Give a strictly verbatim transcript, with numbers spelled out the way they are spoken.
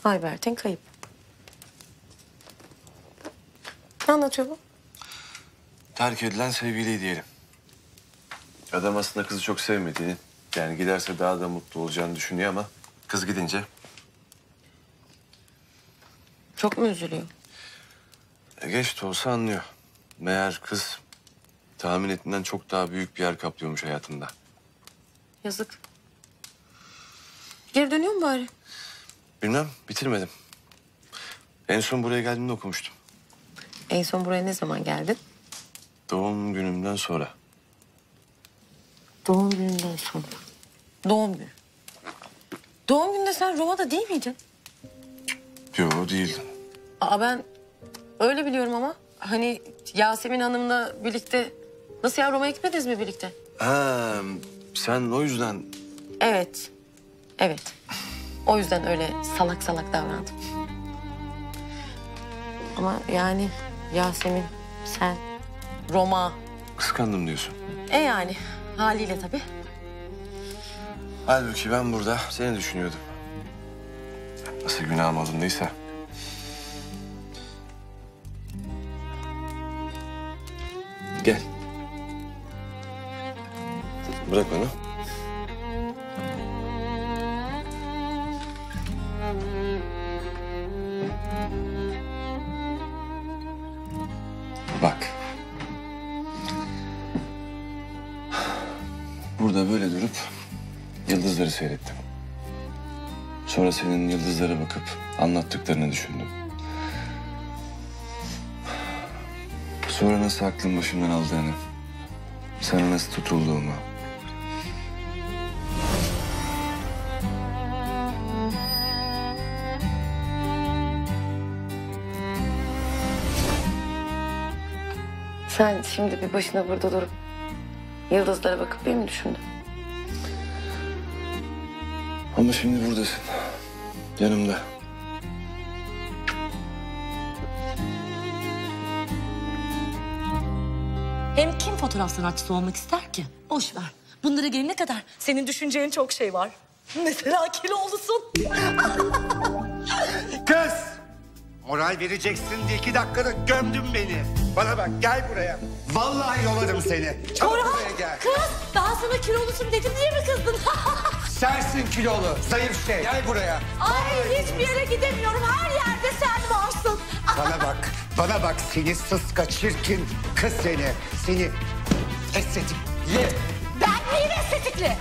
Ayberk'in kayıp. Ne anlatıyor bu? Terk edilen sevgiliyi diyelim. Adam aslında kızı çok sevmediğini, yani giderse daha da mutlu olacağını düşünüyor ama kız gidince Çok mu üzülüyor? e, geç de olsa anlıyor. Meğer kız tahmin ettiğinden çok daha büyük bir yer kaplıyormuş hayatında. Yazık. Geri dönüyor mu bari? Bilmem, bitirmedim. En son buraya geldiğimde okumuştum. En son buraya ne zaman geldin? Doğum günümden sonra. Doğum gününden sonra. Doğum günü. Doğum gününde sen Roma'da değil miydin? Yok, değildim. Aa, ben öyle biliyorum ama. Hani Yasemin Hanım'la birlikte... Nasıl ya, Roma'ya gitmediniz mi birlikte? Ha, sen o yüzden... Evet. Evet. O yüzden öyle salak salak davrandım. Ama yani Yasemin, sen, Roma... Kıskandım diyorsun. E yani haliyle tabii. Halbuki ben burada seni düşünüyordum. Nasıl günahım alındıysa. Gel. Bırak bana. Bak. Burada böyle durup yıldızları seyrettim. Sonra senin yıldızlara bakıp anlattıklarını düşündüm. Sonra nasıl aklın başımdan aldığını, sana nasıl tutulduğumu. Sen şimdi bir başına burada durup yıldızlara bakıp beni mi düşündün? Ama şimdi buradasın. Yanımda. Hem kim fotoğraf sanatçısı olmak ister ki? Boş ver. Bunlara gelene kadar senin düşüneceğin çok şey var. Mesela kilolusun. Kız! Moral vereceksin diye iki dakikada gömdün beni. Bana bak, gel buraya. Vallahi yolarım seni. Çabuk Orhan, buraya gel. kız daha sana kilolusun dedim diye mi kızdın? Sensin kilolu, zayıf şey. Gel buraya. Ay hiçbir yere gidemiyorum. Her yerde sen varsın. Bana bak, bana bak seni sıska çirkin kız seni. Seni estetik. Ye. Ben miyim estetikli?